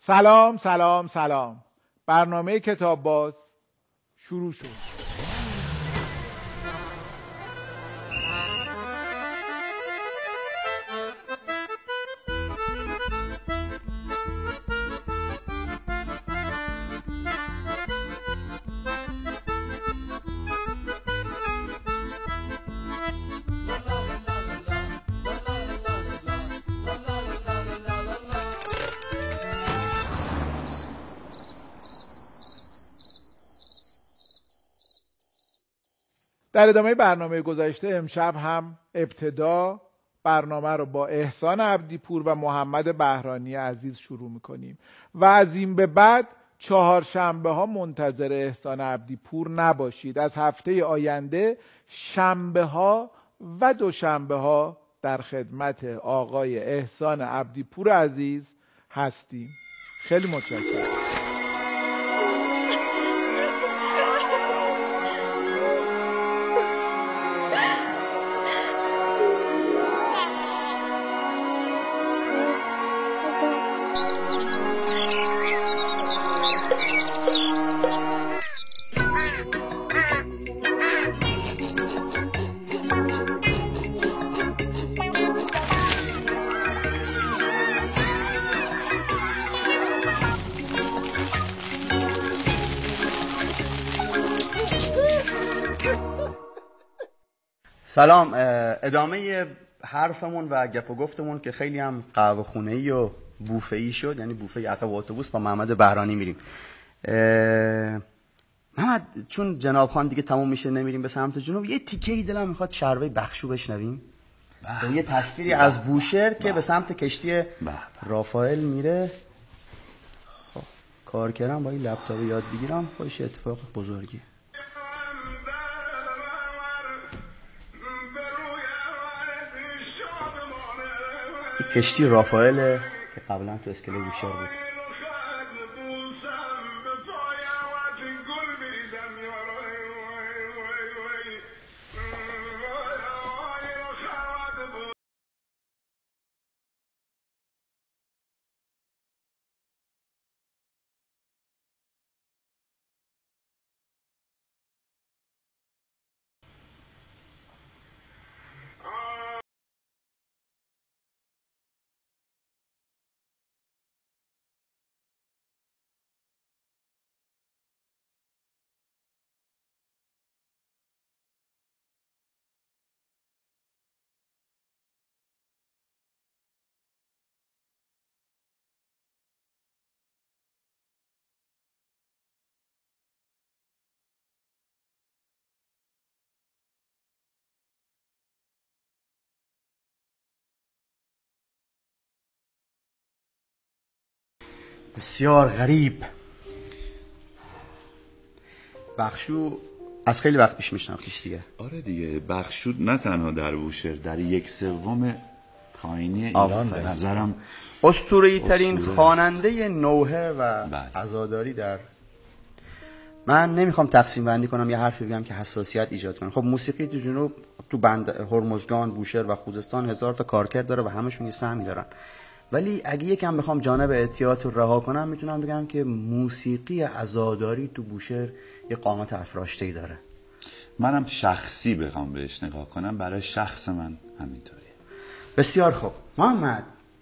سلام سلام سلام. برنامه کتاب باز شروع شد. در ادامه برنامه گذشته امشب هم ابتدا برنامه رو با احسان عبدیپور و محمد بهرانی عزیز شروع میکنیم و از این به بعد چهارشنبه ها منتظر احسان عبدیپور نباشید. از هفته آینده شنبه ها و دوشنبه ها در خدمت آقای احسان عبدیپور عزیز هستیم. خیلی متشکرم. سلام. ادامه حرفمون و گپ و گفتمون که خیلی هم قهوه خونه‌ای و بوفه‌ای شد، یعنی بوفه عقب اتوبوس، با محمد بهرانی میریم. محمد، چون جناب خان دیگه تموم میشه نمیریم به سمت جنوب، یه تیکه‌ای دلم میخواد شربه بخشو بشنویم. یه تصویری از بوشهر که به سمت کشتی رافائل میره. خب کار کردم با این لپتاپ یاد بگیرم، خودش اتفاق بزرگی. کشتی رافائل که قبلا تو اسکله بوشهر بود. بسیار غریب. بخشو از خیلی وقت پیش میشناختیش دیگه؟ آره دیگه، بخشو نه تنها در بوشهر، در 1/3 تاینی ایران به نظرم اسطوره‌ای ترین خواننده نوحه و عزاداری در. من نمیخوام تقسیم بندی کنم، یه حرفی بگم که حساسیت ایجاد کنه. خب موسیقی تو جنوب، تو بند هرمزگان، بوشهر و خوزستان 1000 تا کارکرد داره و همشون یه سهمی دارن. ولی اگه یکم بخوام جانب احتیاط رو رها کنم، میتونم بگم که موسیقی عزاداری تو بوشهر یه قامت افراشته‌ای داره. منم شخصی بخوام بهش نگاه کنم، برای شخص من همینطوریه. بسیار خوب. محمد،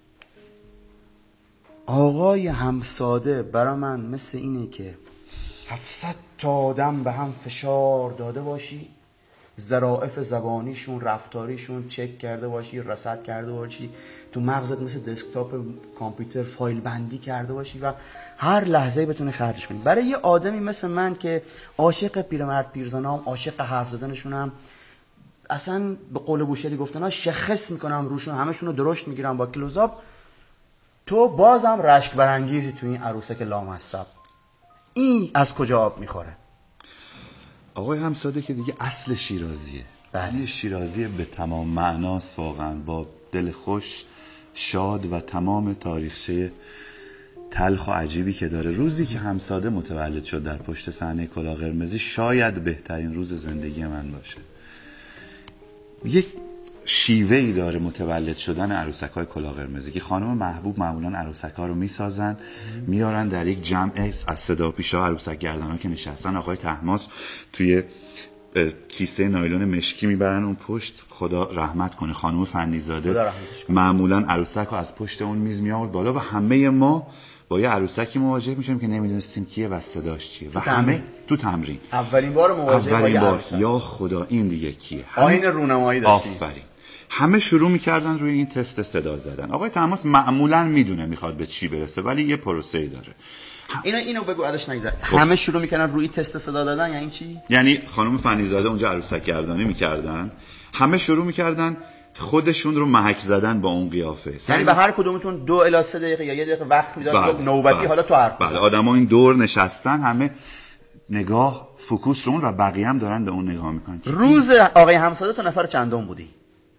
آقای همساده برای من مثل اینه که 700 تا آدم به هم فشار داده باشی، ظرافت زبانیشون، رفتاریشون چک کرده باشی، رصد کرده باشی، تو مغزت مثل دسکتاپ کامپیوتر فایل بندی کرده باشی و هر لحظه بتونی خرجش کنی. برای یه آدمی مثل من که عاشق پیرمرد پیرزنام، عاشق حرف زدنشونم، اصلا به قول بوشهری گفتن شخص میکنم روشون، همشون رو درشت میگیرم با کلوزآپ، تو بازم رشک برانگیزی تو این عروسک لامصب. این از کجا آب میخوره؟ آقای همساده که دیگه اصل شیرازیه. یه شیرازی به تمام معناست، واقعا با دل خوش، شاد و تمام تاریخچه تلخ و عجیبی که داره. روزی که همساده متولد شد در پشت صحنه کلاه قرمزی شاید بهترین روز زندگی من باشه. یک شیوهی داره متولد شدن عروسک‌های کلاه قرمزی که خانم محبوب معمولا عروسک‌ها رو میسازن میارن در یک جمع از صدا پیشا عروسک گردانا که نشستن، آقای طهماسب توی کیسه نایلون مشکی میبرن اون پشت، خدا رحمت کنه خانم فندیزاده معمولا عروسک رو از پشت اون میز میآورد بالا و همه ما با یه عروسکی مواجه میشیم که نمیدونستیم کیه و صداش چیه و همه تو تمرین اولین بار مواجهه با عروسک، یا خدا این دیگه کیه، آیین رونمایی داشتیم. آفرین. همه شروع میکردن روی این تست صدا زدن. آقای طهماسب معمولا میدونه میخواد به چی برسه ولی یه پروسه‌ای داره. اینو بگو ازش نگذر. همه شروع میکنن روی تست صدا دادن، یعنی چی؟ یعنی خانم فنیزاده اونجا عروسک گردانی میکردن، همه شروع میکردن خودشون رو محک زدن با اون قیافه. یعنی به هر کدومتون 2 الی 3 دقیقه یا 1 دقیقه وقت میداد نوبتی حالا تو حرف بزن. بله، آدما این دور نشستن، همه نگاه فوکوس رون و بقیه هم دارن به اون نگاه میکنن. روز آقای همساده تو نفر چندم بودی؟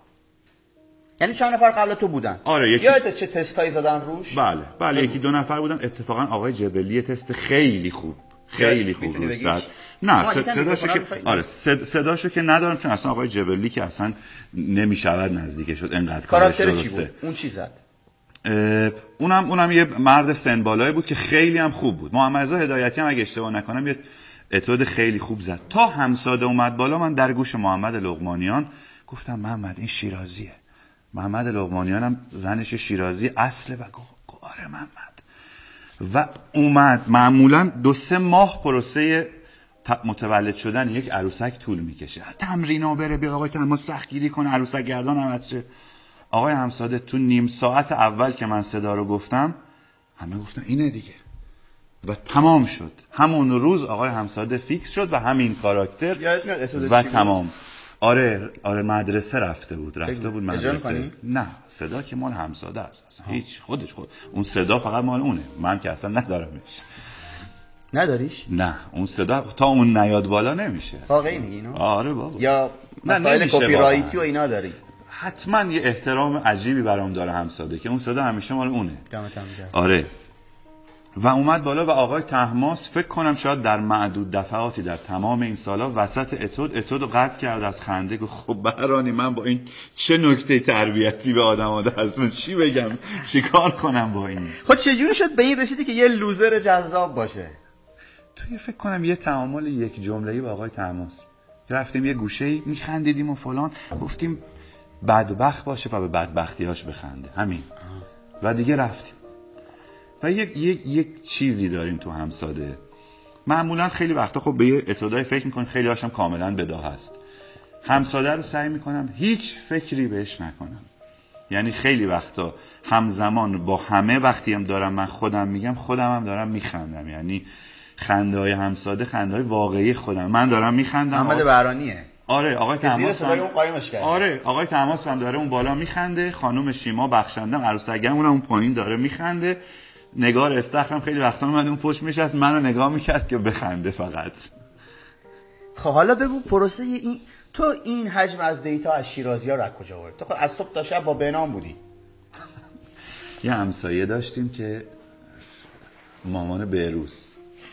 یعنی چند نفر قبل تو بودن؟ آره، یادت چه تستایی زدن روش؟ بله یکی 2 نفر بودن. اتفاقا آقای جبلی تست خیلی خوب رو زد. نه صداشو که صداشو که ندارم چون اصلا آقای جبلی که اصلا نمیشود نزدیک شد انقدر کارش درسته. اون چی زد؟ اونم یه مرد سن بالایی بود که خیلی هم خوب بود. محمد رضا هدایتی هم اگه اشتباه نکنم یه اتود خیلی خوب زد. تا همساده اومد بالا من در گوش محمد لقمانیان گفتم محمد این شیرازیه. محمد لقمانیان هم زنش شیرازی اصله و گفت آره محمد. و اومد. معمولا 2-3 ماه پروسه متولد شدن یک عروسک طول میکشه. تمرینا بره به آقای طهماسب رختگیری کنه، عروسک گردان هم از چه. آقای همساده تو نیم ساعت اول که من صدا رو گفتم همه گفتن اینه دیگه و تمام شد. همون روز آقای همساده فیکس شد و همین کاراکتر و تمام. آره مدرسه رفته بود مدرسه. نه صدا که مال همساده است اصلا. هیچ خود اون صدا فقط مال اونه، من که اصلا ندارمش. نداریش؟ نه اون صدا تا اون نیاد بالا نمیشه. واقعی میگی اینو؟ آره بابا. یا مسائل کپی رایتی و اینا داری؟ حتما یه احترام عجیبی برام داره همساده که اون صدا همیشه مال اونه. آره. و اومد بالا و آقای طهماسب فکر کنم شاید در معدود دفعاتی در تمام این سالا وسط اتود رو قطع کرد از خنده. گفت خب بهرانی من با این چه نکته تربیتی به آدم‌ها درس من چی بگم چیکار کنم با این. خب چجوری شد به این رسیدی که یه لوزر جذاب باشه؟ توی فکر کنم یه تعامل یک جمله‌ای با آقای طهماسب رفتیم یه گوشه‌ای میخندیدیم و فلان، گفتیم بدبخت باشه و به بدبختیاش بخنده همین. و دیگه رفتیم. و یک چیزی داریم تو همساده. معمولا خیلی وقتا خب به یه اتودای فکر میکنیم، خیلی هاشم کاملا بداه هست. همساده رو سعی میکنم هیچ فکری بهش نکنم. یعنی خیلی وقتا همزمان با همه وقتی هم دارم من خودم میگم خودم هم دارم میخندم. یعنی خنده های همساده خنده های واقعی خودم. من دارم میخندم. محمد بهرانیه. آره آقای طهماسب. آره آقای طهماسب هم داره اون بالا میخنده. خانم شیما بخشندم عروسکم اون پایین داره میخنده. نگار استخرم خیلی وقتا اومد اون پشت میشست منو نگاه میکرد که بخنده فقط. خب حالا بگو پروسه تو این حجم از دیتا از شیرازی‌ها رو از کجا آوردی؟ تو خود از صبح تا شب با بهنام بودی. یه همسایه داشتیم که مامان بهروز.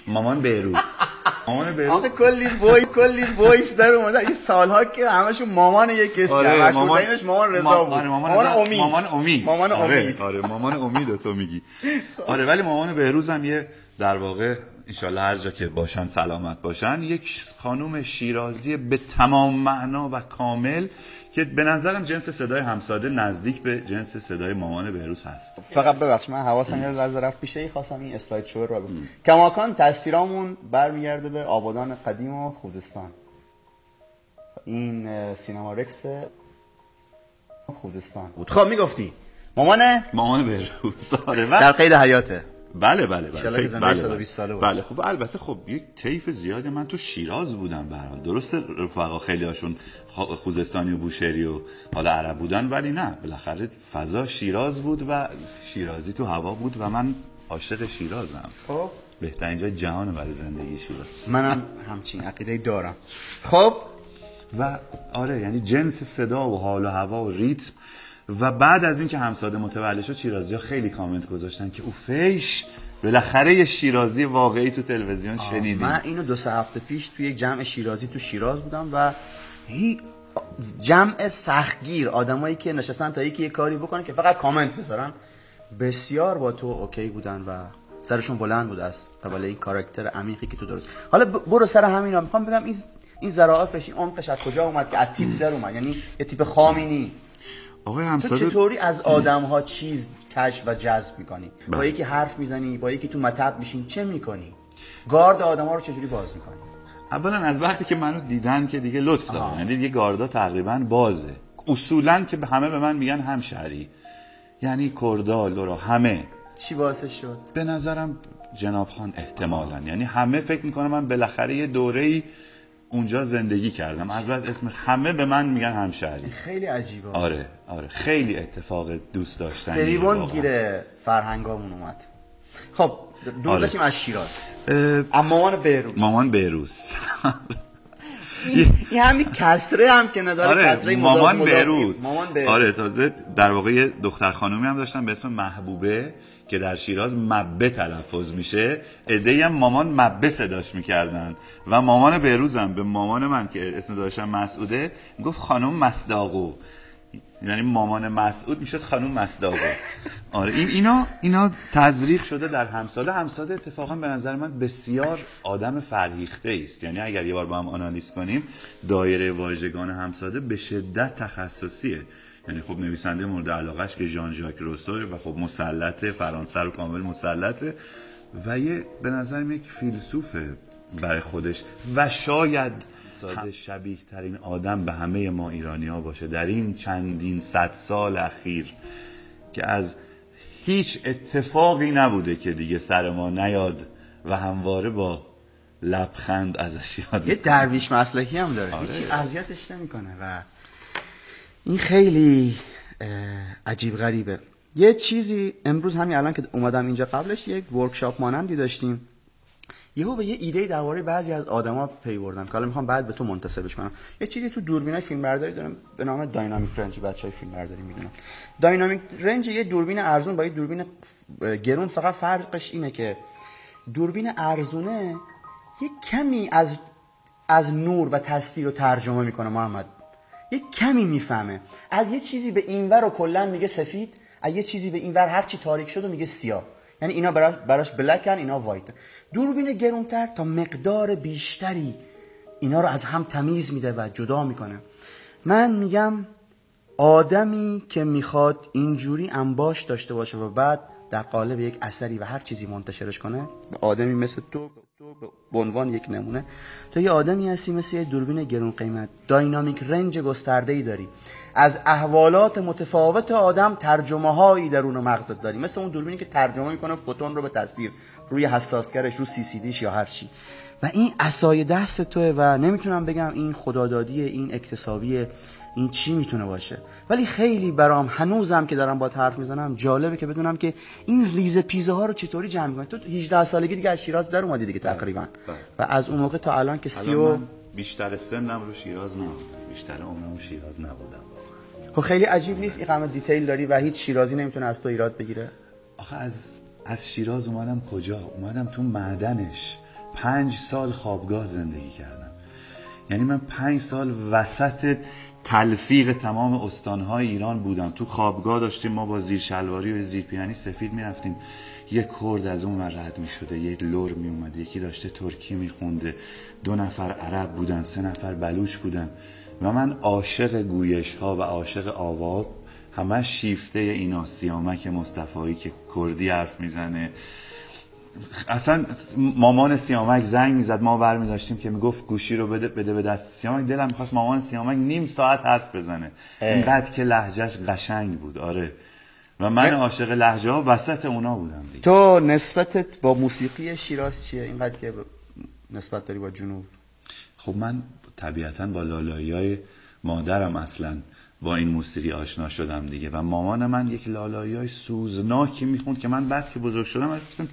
آخه کلی وایس در اومده این سالها که همشون مامان یک کسی. آره مامان رضا بود. مامان امید. آره مامان امید تو میگی. آره ولی مامان بهروز هم یه در واقع انشالله هر جا که باشن سلامت باشن یک خانم شیرازی به تمام معنا و کامل که به نظرم جنس صدای همساده نزدیک به جنس صدای مامان بهروز هست. فقط ببخش من حواسم یه لحظه رفت پیشه خواستم این اسلاید شو رو بگم. کماکان تصویرامون برمیگرده به آبادان قدیم و خوزستان. این سینما رکس خوزستان بود. خب میگفتی مامان بهروز در قید حیاته. بله بله 120 ساله بله. خب البته خب یک طیف زیادی من تو شیراز بودم به هر حال. درسته رفقا خیلی هاشون خوزستانی و بوشهری و حالا عرب بودن ولی نه بالاخره فضا شیراز بود و شیرازی تو هوا بود و من عاشق شیرازم. خب بهترین جای جهان برای زندگی شیراز. منم همچین عقیده دارم. خب و آره یعنی جنس صدا و حال و هوا و ریتم. و بعد از اینکه همساده متولد شد شیرازی‌ها خیلی کامنت گذاشتن که اوفیش بالاخره یه شیرازی واقعی تو تلویزیون شنیدیم. من اینو 2-3 هفته پیش توی یک جمع شیرازی تو شیراز بودم و جمع سختگیر، آدمایی که نشستن تا یکی یه کاری بکنن که فقط کامنت بذارن، بسیار با تو اوکی بودن و سرشون بلند بود از قبل این کاراکتر عمیقی که تو درست. حالا برو سر همینا، میخوام بگم این ظرافش، این عمقش از کجا اومد که از تیپ در اومد؟ یعنی یه تیپ خامینی. آقای همساده تو چطوری از آدم‌ها چیز کشف و جذب می‌کنی؟ با یکی حرف میزنی، با یکی تو مطب میشین، چه می‌کنی؟ گارد آدم‌ها رو چجوری باز می‌کنی؟ اولا از وقتی که منو دیدن که دیگه لطف دارن، یعنی دیگه گاردا تقریبا بازه. اصولا که همه به من میگن همشهری، یعنی کردا، لورا، همه. چی باعثش شد؟ به نظرم جناب خان احتمالاً، یعنی همه فکر میکنم من بالاخره یه دوره‌ای اونجا زندگی کردم، از بس اسم همه به من میگن همشهری. خیلی عجیبه. آره خیلی اتفاق دوست داشتنی. تریبون گیره فرهنگامون اومد. خب دور بشیم از شیراز. مامان بهروز این همین کسره هم که نداره، کسره مامان بهروز. آره تازه در واقع دختر خانومی هم داشتن به اسم محبوبه که در شیراز مبه تلفظ میشه، عده‌ای هم مامان مبه صداش میکردن و مامان بهروزم به مامان من که اسم داشتم مسعوده میگفت خانم مصداقو، یعنی مامان مسعود میشد خانم مصداقو. آره اینا تزریق شده در همساده. همساده اتفاقا به نظر من بسیار آدم فرهیخته است، یعنی اگر یه بار با هم آنالیز کنیم دایره واژگان همساده به شدت تخصصیه. یعنی خب نویسنده مورد علاقهش که ژان ژاک روسو و خب مسلطه، فرانسه رو کامل مسلطه و یه به نظرم یک فیلسوفه برای خودش و شاید ساده شبیه ترین آدم به همه ما ایرانی ها باشه در این چندین صد سال اخیر که از هیچ اتفاقی نبوده که دیگه سر ما نیاد و همواره با لبخند ازش یاد. یه درویش مسلکی هم داره. هیچی اذیتش نمیکنه و این خیلی عجیب غریبه. یه چیزی امروز همین الان که اومدم اینجا، قبلش یک ورکشاپ مانندی داشتیم، یهو به یه ایده درباره بعضی از آدما پی بردم که حالا میخوام بعد به تو منتسبش کنم. یه چیزی تو دوربینای فیلمبرداری دارم به نام داینامیک رنج، بچهای فیلمبرداری میدونن. داینامیک رنج یه دوربین ارزون با یه دوربین گرون، فقط فرقش اینه که دوربین ارزونه یه کمی از نور و تصویر رو ترجمه میکنه محمد، یه کمی میفهمه. از یه چیزی به اینور رو کلا میگه سفید، از یه چیزی به اینور هر چی تاریک شد و میگه سیاه، یعنی اینا براش بلکن، اینا وایت. دوربین گرونتر تا مقدار بیشتری اینا رو از هم تمیز میده و جدا میکنه. من میگم آدمی که میخواد اینجوری انباش داشته باشه و بعد در قالب یک اثری و هر چیزی منتشرش کنه، آدمی مثل تو به عنوان یک نمونه، تو یه آدمی هستی مثل یه دوربین گرون قیمت، داینامیک رنج گسترده‌ای داری، از احوالات متفاوت آدم ترجمه هایی درون مغزت داری، مثل اون دوربینی که ترجمه میکنه فوتون رو به تصویر روی حساسگرش، رو CCDش یا هر چی. و این عصای دست توه و نمیتونم بگم این خدادادیه، این اکتسابیه، این چی میتونه باشه، ولی خیلی برام هنوزم که دارم با حرف میزنم جالبه که بدونم که این ریزه پیزه ها رو چطوری جمع میکنی. تو 18 سالگی دیگه از شیراز در اومدی دیگه تقریبا و از اون موقع تا الان که بیشتر سنم رو شیراز نبودم، بیشتر عمرم شیراز نبودم. خب خیلی عجیب نیست این همه دیتیل داری و هیچ شیرازی نمیتونه از تو ایراد بگیره؟ آخه از شیراز اومدم کجا؟ اومدم تو معدنش. 5 سال خوابگاه زندگی کردم، یعنی من 5 سال وسط تلفیق تمام استانهای ایران بودم. تو خوابگاه داشتیم ما با زیر شلواری و زیر پیرنی سفید میرفتیم، یک کرد از اون رد میشده، یک لور میومده، یکی داشته ترکی میخونده، 2 نفر عرب بودن، 3 نفر بلوچ بودن و من عاشق گویش ها و عاشق آوا، همه شیفته اینا. سیامک مصطفایی که کردی حرف میزنه، اصلا مامان سیامک زنگ میزد ما برمی داشتیم که میگفت گوشی رو بده به دست سیامک. دلم میخواست مامان سیامک نیم ساعت حرف بزنه، اینقدر که لهجهش قشنگ بود. آره و من عاشق لهجه ها وسط اونا بودم دیگه. تو نسبتت با موسیقی شیراز چیه اینقدر که نسبت داری با جنوب؟ خب من طبیعتا با لالایی‌های مادرم اصلا با این موسیقی آشنا شدم دیگه و مامان من یک لالایی‌های سوزناکی میخوند که من بعد که بزرگ شدم گفتم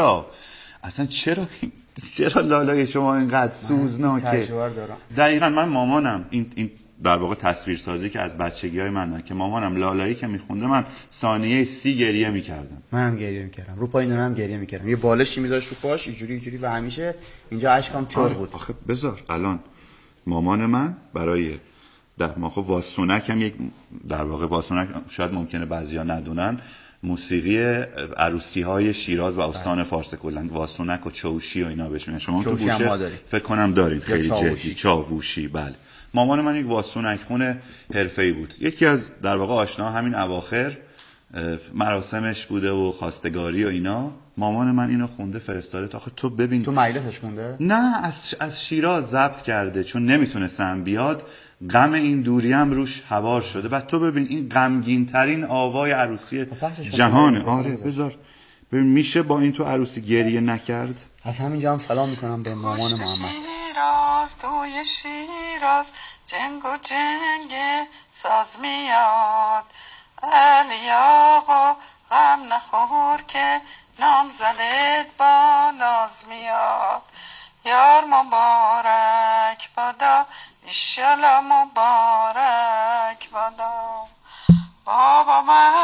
چرا لالای شما اینقدر سوزناکه؟ دقیقاً من مامانم این در واقع تصویرسازی که از بچگی‌های من که مامانم لالایی که میخونده من ثانیه 30 گریه میکردم. منم گریه میکردم، رو پای نونم گریه میکردم، یه بالشی میذاشت رو پاش اینجوری و همیشه اینجا اشکام چور بود. آخه بذار الان مامان من برای در واقع واسونک هم یک در واقع واسونک شاید ممکنه بعضیا ندونن موسیقی عروسی های شیراز و استان فارس کلا واسونک و چاوشی و اینا بهش میگن. شما تو گوشه فکر کنم دارین خیلی جدی چاوشی. بله مامان من یک واسونک خونه حرفه‌ای بود. یکی از در واقع آشنا همین اواخر مراسمش بوده و خواستگاری و اینا، مامان من اینو خونده فرستاده. آخه تو ببین تو مجلسش خونده؟ نه از شیراز ضبط کرده چون نمیتونستم بیاد، غم این دوری هم روش هوار شده و تو ببین این غمگین ترین آوای عروسی جهانه. آره بذار ببین میشه با این تو عروسی گریه نکرد؟ از همینجا هم سلام میکنم به مامان محمد. شیراز توی شیراز جنگ و جنگ ساز میاد، علی آقا غم نخور که نامزدت با ناز میاد، یار مبارک بادا ایشالا مبارک بادا. بابا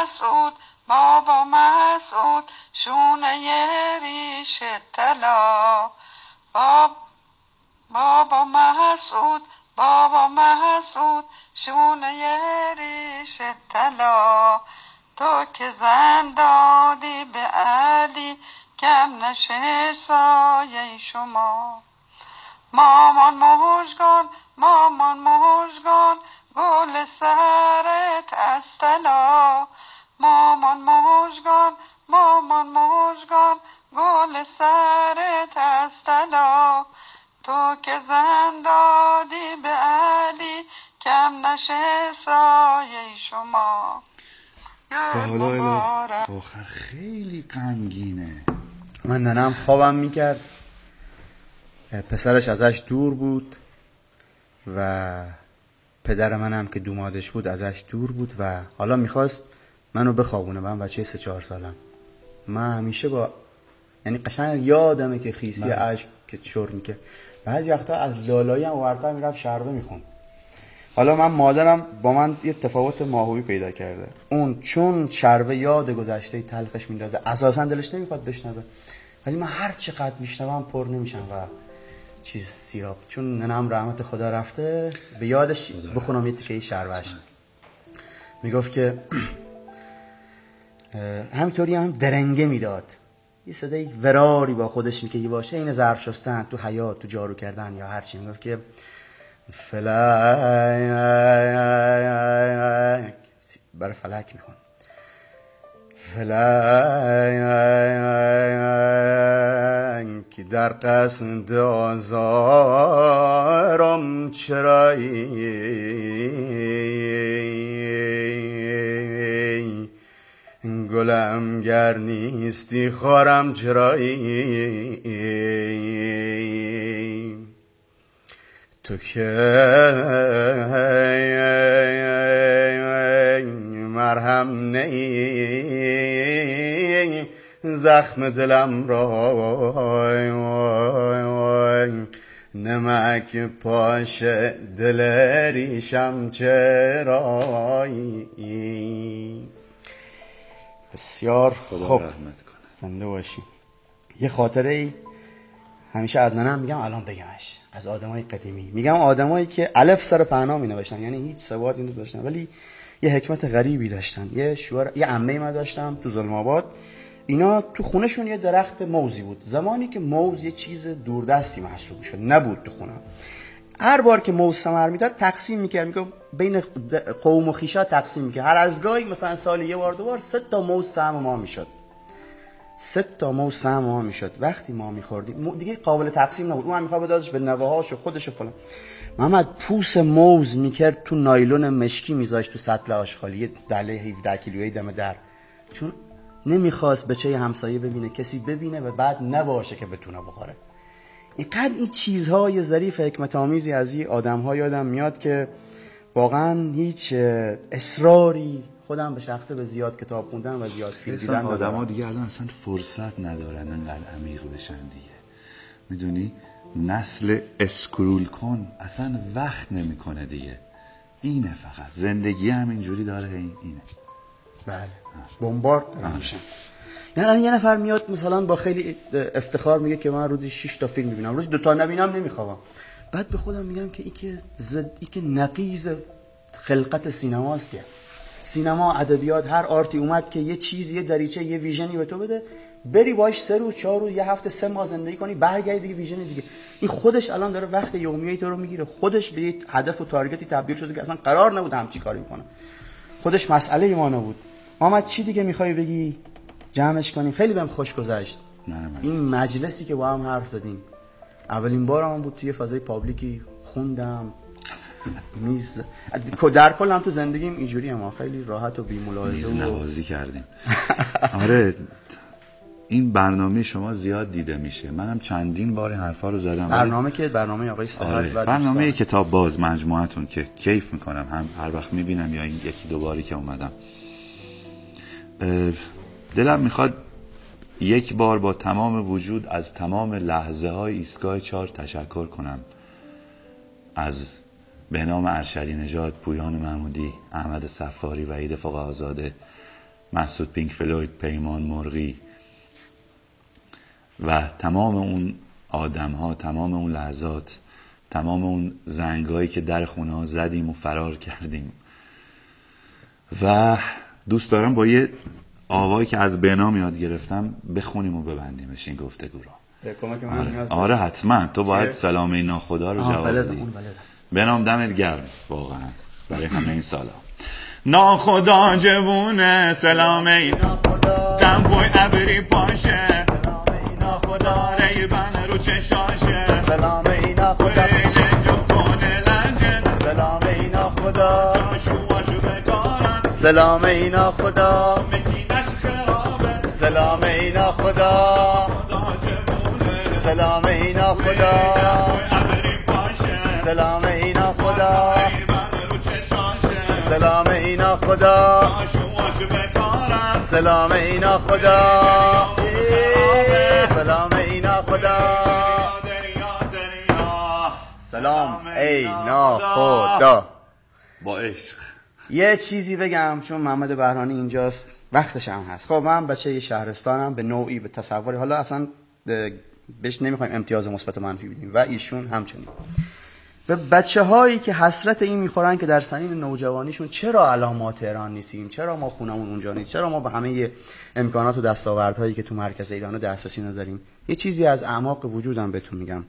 مسعود شونه ریش طلا، بابا مسعود شونه ریش طلا، تو که زن دادی به علی کم نشه سایه شما. مامان مژگان گل سرت از طلا، مامان مژگان گل سرت از طلا، تو که زن دادی به علی کم نشه سایه شما. و حالا آخر خیلی غمگینه. من ننم خوابم میکرد، پسرش ازش دور بود و پدر منم که دومادش بود ازش دور بود و حالا میخواست منو بخوابونه. من بچه 3-4 سالم. من همیشه با یعنی قشنگ یادمه که خیسی اشک که چور میکرد. بعضی وقتا از لالایی هم ورقه میرفت شربه میخوند. حالا من مادرم با من یه تفاوت ماهوی پیدا کرده. اون چون شربه یاد گذشته تلخش میندازه اساسا دلش نمیخواد بشنوه، ولی من هر چقدر میشنوم پر نمیشم و چیز سیراب. چون ننم رحمت خدا رفته به یادش بخونم یه تیکه شربهش. میگفت که همینطوری هم درنگه میداد، یه صدای وراری با خودش میگه باشه این ظرف شستن تو حیاط تو جارو کردن یا هر چی. میگفت که فلک برای فلک میخون، فلک در قصد آزارم چرایی، گلم گر نیستی خارم چرایی، تو که مرهم نی زخم دلم را، نمک پاش دل ریشم چرایی. بسیار خوب، زنده باشی. یه خاطره همیشه از ننم میگم الان بگمش، از آدمای قدیمی میگم، آدمایی که الف سر پهنا می نوشتن، یعنی هیچ ثبات اینو داشتن ولی یه حکمت غریبی داشتن. یه عمه من داشتم تو ظلم آباد، اینا تو خونهشون یه درخت موزی بود. زمانی که موز یه چیز دوردستی محسوب شد نبود تو خونه، هر بار که موز ثمر میداد تقسیم میکرد، میگم بین قوم و خویشا تقسیم میکرد. هر از گاهی مثلا سال یه بار دو بار 3 تا موز سهم ما میشد، 3 تا موز سهم ما میشد. وقتی ما میخوردیم دیگه قابل تقسیم نبود، اون هم میخواد بدادش به نوه‌هاش و خودش و فلان. محمد پوست موز میکرد تو نایلون مشکی میذاشت تو سطل آشغالی دله 17 کیلویی دم در، چون نمیخواست بچه همسایه ببینه، کسی ببینه و بعد نباشه که بتونه بخوره. اینقدر این چیزهای ظریف حکمت آمیزی از این آدم‌ها یادم میاد که واقعا هیچ اصراری خودم به شخصه به زیاد کتاب خوندن و زیاد فیلم دیدن ندارم. آدم‌ها دیگه الان اصلا فرصت ندارن انقدر عمیق بشن دیگه. میدونی نسل اسکرول کن اصلا وقت نمیکنه دیگه. اینه فقط زندگی همینجوری داره. اینه بله بمبارد دارن میشن. یعنی یه نفر میاد مثلا با خیلی افتخار میگه که من روزی 6 تا فیلم میبینم، روزی 2 تا نبینم نمیخوام. بعد به خودم میگم که این که نقیض خلقت سینماست که سینما، ادبیات، هر آرتی اومد که یه چیز، یه دریچه، یه ویژنی به تو بده، بری باش 3 روز 4 روز، یه هفته 3 ماه زندگی کنی، برگردی دیگه ویژن دیگه. این خودش الان داره وقت یومیه تو رو میگیره، خودش به یه هدف و تارگتی تبدیل شده که اصلا قرار نبود همچی کاری بکنه، خودش مسئله ما نبود. محمد چی دیگه میخوای بگی؟ جمعش کنیم. خیلی بهم خوش گذشت این مجلسی که با هم حرف زدیم. اولین بارم بود توی فضای پابلیکی خوندم میز در کل هم تو زندگیم اینجوری ما خیلی راحت و بی ملاحظه میز نوازی کردیم. آره این برنامه شما زیاد دیده میشه، منم چندین بار حرفا رو زدم. برنامه که برنامه آقای صحت و برنامه کتاب باز مجموعتون که کیف میکنم، هم هر وقت میبینم یا این 1-2 باری که اومدم دلم میخواد یک بار با تمام وجود از تمام لحظه های ایستگاه 4 تشکر کنم، از بهنام ارشدی نژاد، پویان محمودی، احمد صفاری، وحید فقاه‌زاده، مسعود پینک فلوید، پیمان مرغی و تمام اون آدم ها، تمام اون لحظات، تمام اون زنگایی که در خونه ها زدیم و فرار کردیم. و دوست دارم با یه آوایی که از بهنام یاد گرفتم بخونیم و ببندیمش این گفتگو رو. آره حتما تو باید سلام ناخدا رو جواب بدی. بهنام دمت گرم واقعا برای همه این سالا. ناخدا جوونه سلام ناخدا، دم بوی ابری پاشه سلام ناخدا، ریبن رو چشاشه سلام ناخدا، لنجو کنه لنجن سلام ناخدا، جاشو بکارن سلام ناخدا، مکینش خرابه سلام ناخدا، سلام ناخدا، ابری پاشه سلام ناخدا، سلام اینا خدا، سلام اینا خدا، سلام اینا خدا، سلام اینا خدا. با عشق یه چیزی بگم چون محمد بهرانی اینجاست، وقتش هم هست. خب من بچه یه شهرستانم، به نوعی به تصوری، حالا اصلا بهش نمیخوایم امتیاز مثبت و منفی بدیم و ایشون همچنین. به بچه هایی که حسرت این میخورن که در سنین نوجوانیشون چرا الان ما تهران نیستیم، چرا ما خونمون اونجا نیست، چرا ما به همه امکانات و دستاوردهایی که تو مرکز ایران دسترسی نداریم، یه چیزی از اعماق وجودم بهتون میگم.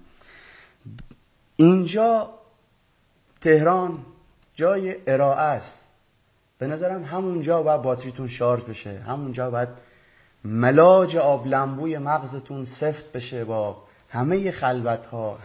اینجا تهران جای ارائه است، به نظرم همونجا باید باتریتون شارژ بشه، همونجا باید ملاج آب لمبوی مغزتون سفت بشه با همه خلوت‌ها،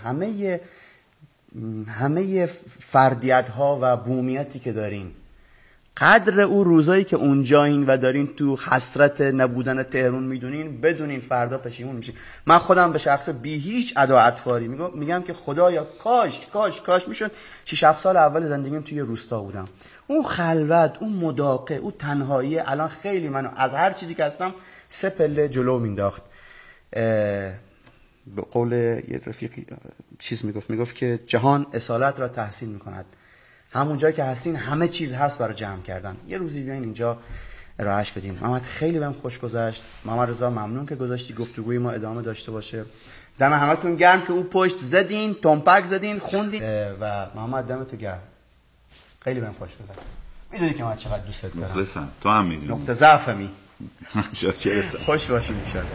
همه فردیت‌ها و بومیتی که دارین. قدر او روزایی که اونجایین و دارین تو حسرت نبودن تهران میدونین، بدونین فردا پشیمون میشین. من خودم به شخص بی هیچ ادا اطفاری میگم که خدایا کاش میشد 6-7 سال اول زندگیم توی روستا بودم. اون خلوت، اون مداقه، اون تنهایی الان خیلی منو از هر چیزی که هستم 3 پله جلو مینداخت. به قول یه رفیقی چیز میگفت که جهان اصالت را تحسین میکند. همون جایی که هستین همه چیز هست برای جمع کردن. یه روزی بیاین اینجا ارائهش بدین. محمد خیلی بهم خوش گذشت. محمد رضا ممنون که گذاشتی گفتگوی ما ادامه داشته باشه. دم همتون گرم که او پشت زدین، تنپک زدین، خوندین و محمد دمتون گرم. خیلی بهم خوش گذشت. میدونی که من چقدر دوست دارم. مخلصم. تو هم میدونی. نقطه ضعفمی. شاکرتم. خوش باشین ان شاء الله.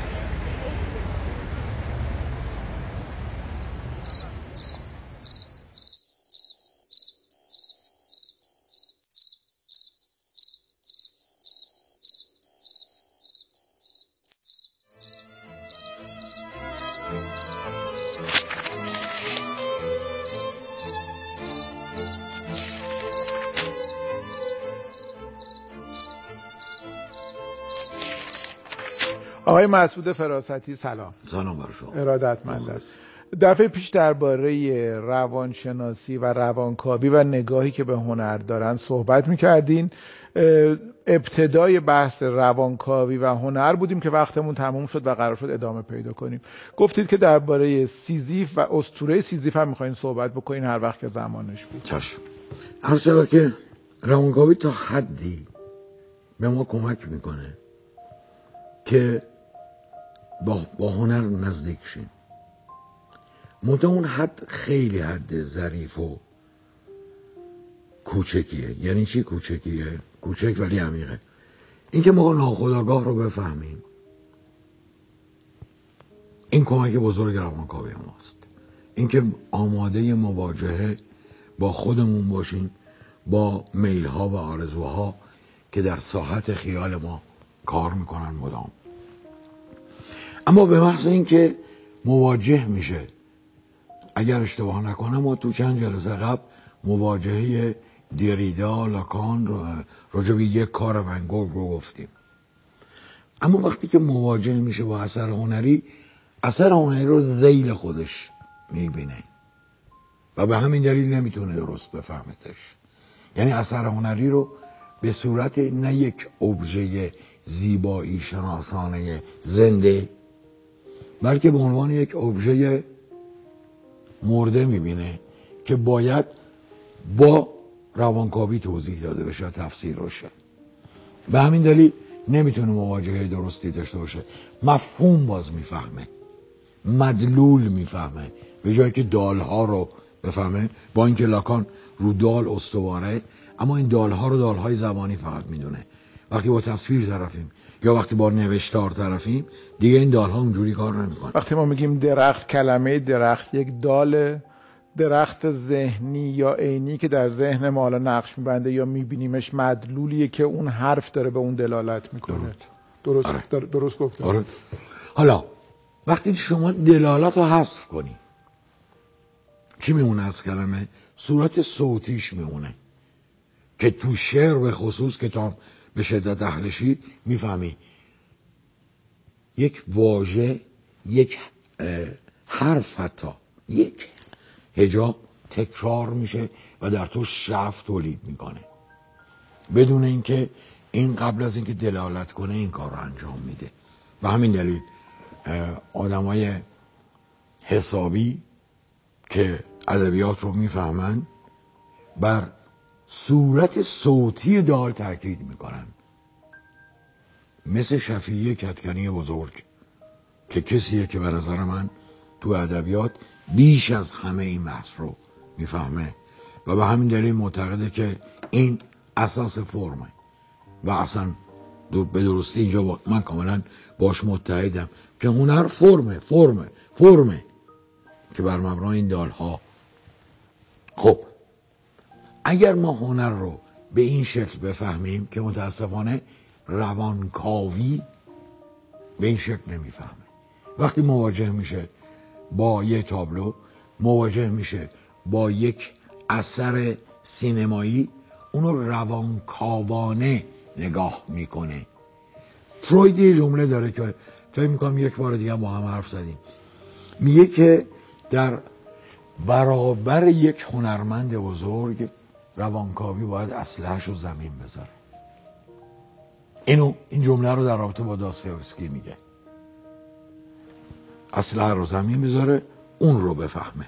آقای مسعود فراستی سلام. سلام بر شما. ارادتمند است. دفعه پیش درباره روانشناسی و روانکاوی و نگاهی که به هنر دارن صحبت می‌کردین. ابتدای بحث روانکاوی و هنر بودیم که وقتمون تموم شد و قرار شد ادامه پیدا کنیم. گفتید که درباره سیزیف و اسطوره سیزیف هم می‌خواین صحبت بکنین هر وقت که زمانش بود. چشم. هر شود که روانکاوی تا حدی به ما کمک میکنه که با هنر نزدیک شیم. منتها اون حد خیلی حد ظریف و کوچکیه. یعنی چی کوچکیه؟ کوچک ولی عمیقه. این که ما ناخودآگاه رو بفهمیم، این کمک بزرگ روانکاوی ماست. این که آماده مواجهه با خودمون باشیم، با میل‌ها و آرزوها که در ساحت خیال ما کار میکنن مدام. اما به محض این که مواجه میشه، اگر اشتباه نکنم ما تو چند جلسه قبل مواجهه دریدا، لاکان رو راجع به یک کار ون گوگ رو گفتیم. اما وقتی که مواجه میشه با اثر هنری، اثر هنری رو ذیل خودش میبینه و به همین دلیل نمیتونه درست بفهمتش. یعنی اثر هنری رو به صورت نه یک ابژه زیبایی شناسانه زنده، بلکه به عنوان یک ابژه مرده میبینه که باید با روانکاوی توضیح داده بشه، تفسیر بشه. به همین دلیل نمیتونه مواجهه درستی داشته باشه. مفهوم باز میفهمه، مدلول میفهمه به جایی که دالها رو بفهمه. با اینکه لاکان رو دال استواره، اما این دالها رو دالهای زبانی فقط میدونه. وقتی با تصویر طرفیم یا وقتی با نوشتار طرفیم، دیگه این دالها اونجوری کار نمیکنه. وقتی ما میگیم درخت، کلمه درخت یک دال درخت ذهنی یا عینی که در ذهن ما حالا نقش میبنده یا میبینیمش، مدلولیه که اون حرف داره به اون دلالت میکنه. درست گفتم. حالا وقتی شما دلالت رو حذف کنی، چی میمونه از کلمه؟ صورت صوتیش میمونه که تو شعر به خصوص که تا به شدت اهلشی میفهمی یک واژه، یک حرف، حتی یک هجا تکرار میشه و در تو شعف تولید میکنه بدون اینکه این قبل از اینکه دلالت کنه این کار رو انجام میده. و همین دلیل آدمای حسابی که ادبیات رو میفهمن بر صورت صوتی دال تاکید میکنن، مثل شفیع کدکنی بزرگ که کسیه که به نظر من تو ادبیات بیش از همه این بحث رو میفهمه و به همین دلیل معتقده که این اساس فرمه و اصلا به درستی اینجا من کاملا باش متحدم که هنر فرمه که بر مبنای این دالها. خب اگر ما هنر رو به این شکل بفهمیم که متاسفانه روانکاوی به این شکل نمیفهمه، وقتی مواجه میشه با یک تابلو، مواجه میشه با یک اثر سینمایی، اونو روانکاوانه نگاه میکنه. فروید یه جمله داره که فکر میکنم یک بار دیگه با هم حرف زدیم، میگه که در برابر یک هنرمند بزرگ روانکاوی باید اسلحه‌اش رو زمین بذاره. این جمله رو در رابطه با داستایوفسکی میگه، اسلحه رو زمین بذاره، اون رو بفهمه.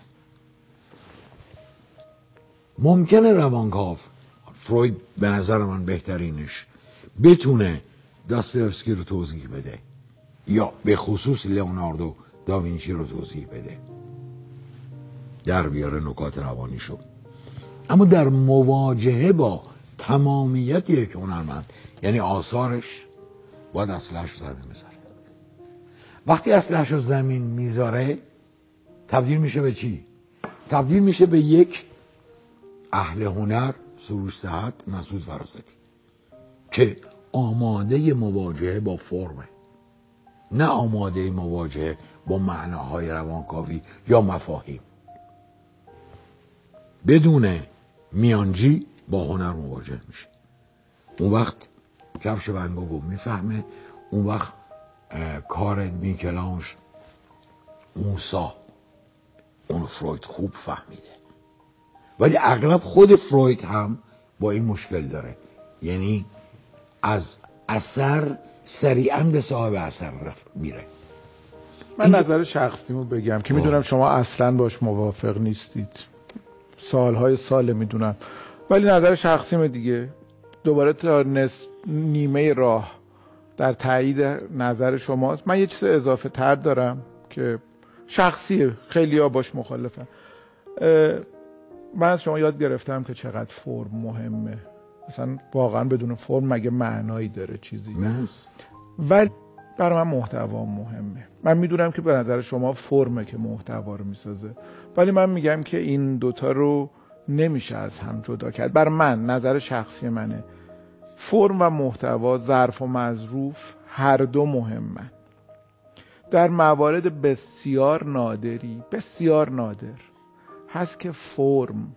ممکنه روانکاو، فروید به نظر من بهترینش، بتونه داستایوفسکی رو توضیح بده یا به خصوص لئوناردو داوینچی رو توضیح بده، در بیاره نکات روانیشو. اما در مواجهه با تمامیت یک هنرمند، یعنی آثارش، باید اسلحه‌اش رو زمین بذاره. وقتی اسلحه‌اش رو زمین میذاره تبدیل میشه به چی؟ تبدیل میشه به یک اهل هنر، سروش صحت، مسعود فرازتی، که آماده مواجهه با فرمه، نه آماده مواجهه با معناهای روانکاوی یا مفاهیم. بدون میانجی با هنر مواجه میشه. اون وقت کفش ون گوگو میفهمه، اون وقت کار میکلانژ، موسا، اونو فروید خوب فهمیده. ولی اغلب خود فروید هم با این مشکل داره، یعنی از اثر سریعا به صاحب اثر میره. من نظر شخصیمو بگم که میدونم شما اصلا باش موافق نیستید، سالهای سال میدونم، ولی نظر شخصیمه دیگه. دوباره تا نیمه راه در تایید نظر شماست. من یه چیز اضافه تر دارم که شخصیه، خیلی ها باش مخالفن. من از شما یاد گرفتم که چقدر فرم مهمه. مثلا واقعا بدون فرم مگه معنایی داره چیزی؟ نه. ولی برای من محتوا مهمه. من میدونم که به نظر شما فرمه که محتوا رو میسازه، ولی من میگم که این دوتا رو نمیشه از هم جدا کرد. برای من، نظر شخصی منه، فرم و محتوا، ظرف و مظروف، هر دو مهمن. در موارد بسیار نادری، بسیار نادر هست که فرم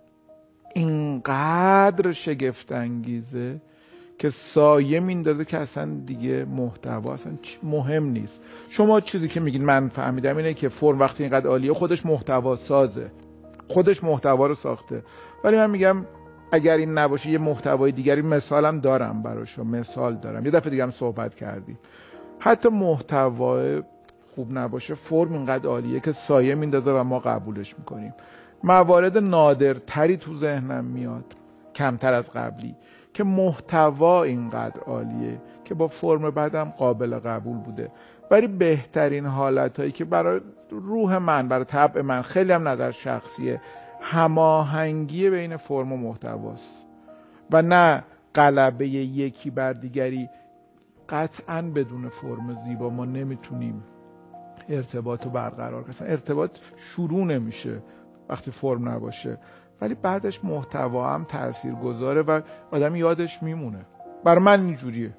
اینقدر شگفت انگیزه که سایه میندازه که اصلا دیگه محتوا اصلا مهم نیست. شما چیزی که میگین من فهمیدم اینه که فرم وقتی اینقدر عالیه خودش محتوا سازه، خودش محتوا رو ساخته. ولی من میگم اگر این نباشه یه محتوای دیگری، مثالم دارم براشون، مثال دارم، یه دفعه دیگه هم صحبت کردیم، حتی محتوای خوب نباشه فرم اینقدر عالیه که سایه میندازه و ما قبولش میکنیم. موارد نادرتری تو ذهنم میاد، کمتر از قبلی، که محتوا اینقدر عالیه که با فرم بعدم قابل قبول بوده. ولی بهترین حالتایی که برای روح من، برای طبع من، خیلی هم نظر شخصیه، هماهنگی بین فرم و محتواست و نه غلبه یکی بر دیگری. قطعاً بدون فرم زیبا ما نمیتونیم ارتباط رو برقرار کنیم. ارتباط شروع نمیشه وقتی فرم نباشه، ولی بعدش محتوا هم تأثیر گذاره و آدم یادش میمونه. برای من اینجوریه.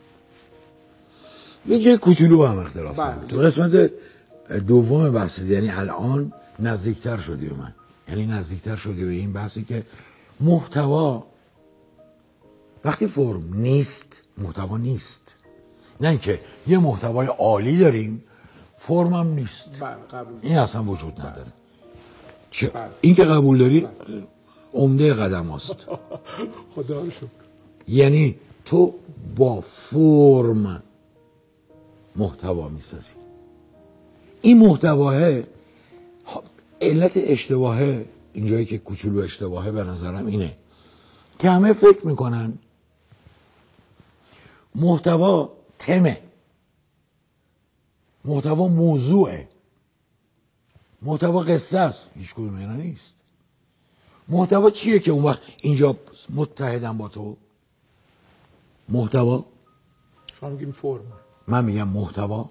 یه کوچولو هم اختلاف داریم تو قسمت دوم بحث، یعنی الان نزدیکتر شدی به من، یعنی نزدیکتر شدی به این بحثی که محتوا وقتی فرم نیست محتوا نیست. نه اینکه یه محتوای عالی داریم فرم هم نیست، این اصلا وجود نداره. این که قبول داری عمده قدم هست. خدا رو شکر. یعنی تو با فرم محتوا میسازی. این محتواه علت اشتباهه، اینجایی که کوچولو اشتباهه به نظرم اینه که همه فکر میکنن محتوا تمه، محتوا موضوعه، محتوا قصه است. هیچ کدوم اینا نیست. محتوا چیه که اون وقت اینجا متحدم با تو؟ محتوا شما میگیم فرم، من میگم محتوا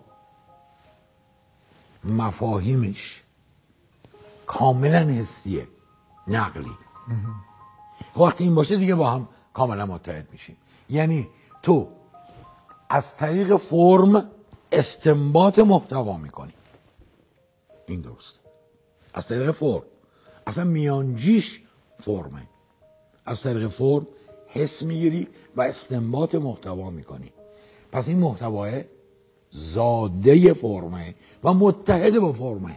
مفاهیمش کاملا حسیه، نقلی. وقتی این باشه دیگه با هم کاملا متحد میشیم. یعنی تو از طریق فرم استنباط محتوا میکنی، این درست، از طریق فرم، اصلا میانجیش فرمه، از طریق فرم حس میگیری و استنباط محتوا میکنی. پس این محتواه زاده فرمه و متحد با فرمه.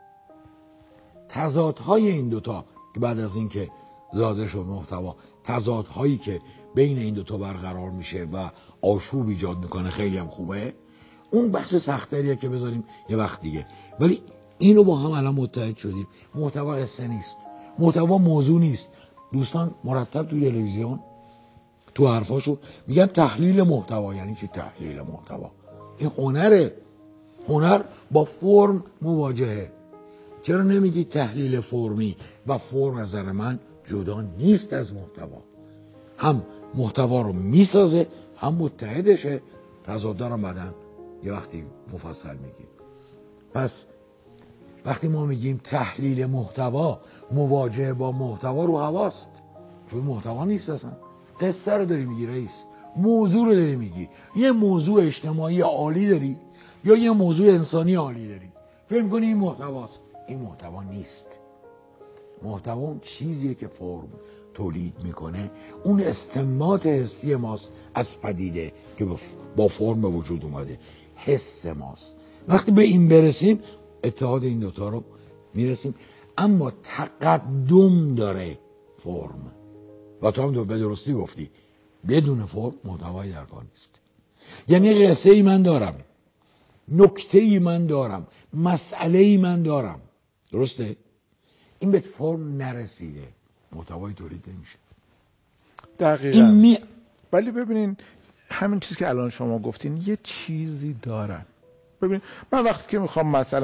تضادهای این دوتا که بعد از اینکه زاده شد محتوا، تضادهایی که بین این دوتا برقرار میشه و آشوب ایجاد میکنه خیلی هم خوبه. اون بحث سخت‌تریه که بذاریم یه وقت دیگه. ولی اینو با هم الان متحد شدیم. محتوا قصه نیست، محتوا موضوع نیست. دوستان مرتب تو تلویزیون تو حرفاشو میگن تحلیل محتوا. یعنی چی تحلیل محتوا؟ این هنره، هنر با فرم مواجهه. چرا نمیگی تحلیل فرمی؟ و فرم نظر من جدا نیست از محتوا، هم محتوا رو میسازه هم متحدشه. تضادها رو بعدن یه وقتی مفصل میگیم. پس وقتی ما میگیم تحلیل محتوا، مواجهه با محتوا رو هواست، چون محتوا نیست اصلا. قصه رو داری میگی رئیس، موضوع رو داری میگی. یه موضوع اجتماعی عالی داری یا یه موضوع انسانی عالی داری، فکر می‌کنی این محتواست. این محتوا نیست. محتوا اون چیزیه که فرم تولید میکنه، اون استنباط حسی ماست از پدیده که با فرم به وجود اومده، حس ماست. وقتی به این برسیم اتحاد این دوتا رو میرسیم. اما تقدم داره فرم و تو هم به درستی گفتی بدون فرم محتوایی در کار نیست. یعنی قصه ای من دارم، نکته ای من دارم، مسئله ای من دارم، درسته؟ این به فرم نرسیده محتوایی تولید نمیشه. دقیقاً. ولی ببینین همین چیزی که الان شما گفتین یه چیزی دارن. ببین من وقتی که میخوام مثلا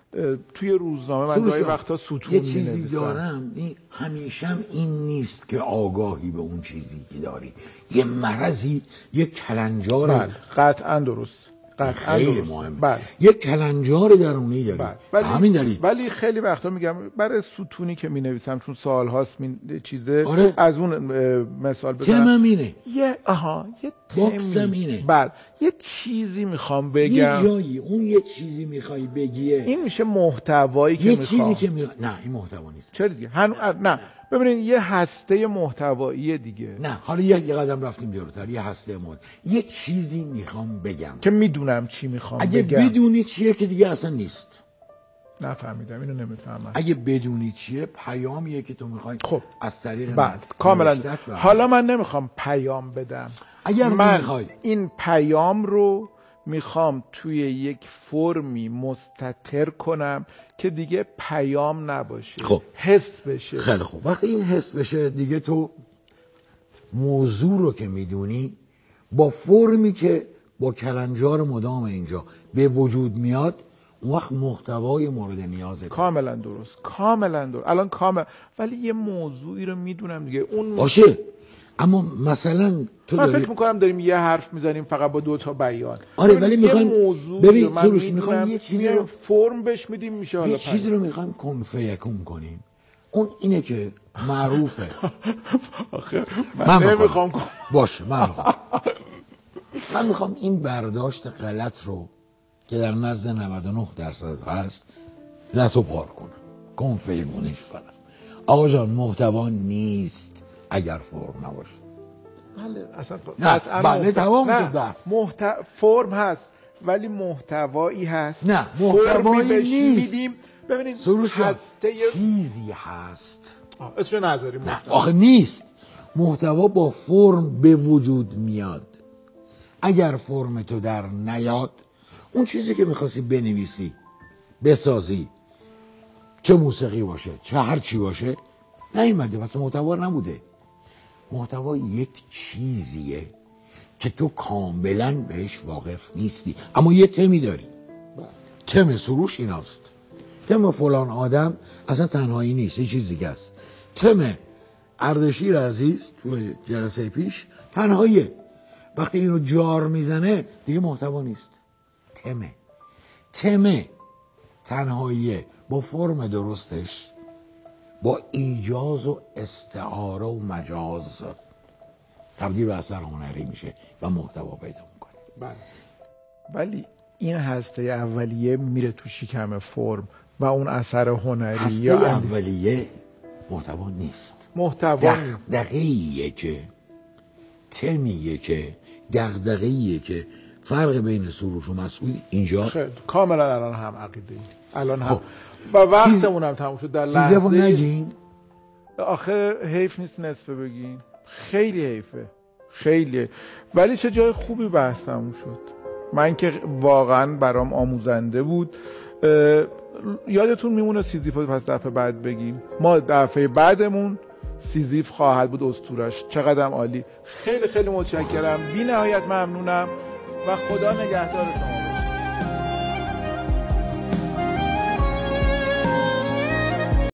توی روزنامه من گاهی وقتا ستون یه چیزی دارم، همیشه این نیست که آگاهی به اون چیزی که داری. یه مرضی، یه کلنجار. قطعا درست، خیلی مهمه. یک کلنجار درونی داری. همین دلیل. ولی خیلی وقتا میگم برای ستونی که مینویسم، چون سال هاست چیزه، آره. از اون مثال بزنم. تمم اینه. یه باکسم اینه. بله، یه چیزی میخوام بگم. یه جایی اون یه چیزی میخوای بگیه. این میشه محتوایی که میخوام. یه چیزی که نه این محتوا نیست. چرا دیگه؟ نه. ببینید یه هسته محتوایی دیگه. نه، حالا یه قدم رفتیم جلوتر. یه هسته یه چیزی میخوام بگم که میدونم چی میخوام اگه بگم. اگه بدونی چیه که دیگه اصلا نیست. نفهمیدم، اینو نمیفهمم. اگه بدونی چیه، پیامیه که تو میخوای از طریق بعد کاملا. حالا من نمیخوام پیام بدم. اگر من میخوای این پیام رو میخوام توی یک فرمی مستتر کنم که دیگه پیام نباشه. خب. حس بشه. خیلی خوب. وقتی این حس بشه دیگه تو موضوع رو که میدونی با فرمی که با کلنجار مدام اینجا به وجود میاد، اون وقت محتوای مورد نیازه. کاملا درست. الان ولی یه موضوعی رو میدونم دیگه، اون باشه. اما مثلا تو من فکر میکنم داریم یه حرف میزنیم فقط با 2 تا بیان. آره، ولی میخوایم ببین سروش میخوایم یه چیزی رو فرم بهش میدیم، میشه حالا یه چیزی رو میخوایم کنفیکون کنیم. اون اینه که معروفه. آخه من نمیخوام باشه. من میخوام این برداشت غلط رو که در نزد 99% هست لتو پار کنم، کنفیکونش کنم. آقا جان، محتوا نیست اگر فرم نباشه. بله، اصلا بله تمام شد بحث. فرم هست ولی محتوایی هست. نه، محتوایی نیست. ببینید چیزی هست. اسمش نذاریم. نه آخه نیست. محتوا با فرم به وجود میاد. اگر فرم تو در نیاد، اون چیزی که میخواستی بنویسی، بسازی، چه موسیقی باشه، چه هر چی باشه، نیومده. پس محتوا نبوده. محتوا یک چیزیه که تو کاملا بهش واقف نیستی، اما یه تمی داری. تم سروش ایناست. تم فلان آدم اصلا تنهایی نیست، یه چیز دیگه است. تم اردشیر عزیز تو جلسه پیش تنهاییه. وقتی اینو جار میزنه دیگه محتوا نیست. تم تنهاییه با فرم درستش، با ایجاز و استعاره و مجاز تبدیل به اثر هنری میشه و محتوا پیدا میکنه. بله. ولی این هسته اولیه میره تو شکم فرم و اون اثر هنری. هسته اولیه محتوا نیست. دغدغه‌ایه که تمیه که دغدغه‌ایه که فرق بین سروش و مسعود اینجا کاملا الان هم عقیده ای. الان هم و وقتمون هم تموم شد. در لحظه نگین. آخه حیف نیست نصفه بگین. خیلی حیفه. خیلی. ولی چه جای خوبی بحث تموم شد. من که واقعا برام آموزنده بود. یادتون میمونه سیزیف رو پس دفعه بعد بگیم. ما دفعه بعدمون سیزیف خواهد بود، اسطورش. چقدر عالی. خیلی خیلی متشکرم. بی نهایت ممنونم و خدا نگهدار شما.